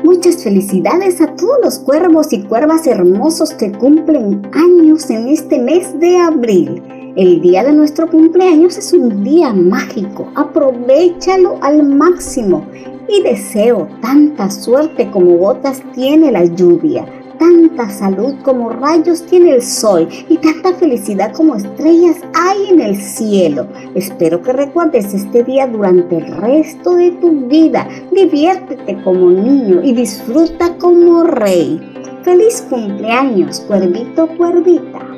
Muchas felicidades a todos los cuervos y cuervas hermosos que cumplen años en este mes de abril. El día de nuestro cumpleaños es un día mágico. Aprovéchalo al máximo y deseo tanta suerte como gotas tiene la lluvia, tanta salud como rayos tiene el sol y tanta felicidad como estrellas hay en el cielo. Espero que recuerdes este día durante el resto de tu vida. Diviértete como niño y disfruta como rey. ¡Feliz cumpleaños, cuervito, cuervita!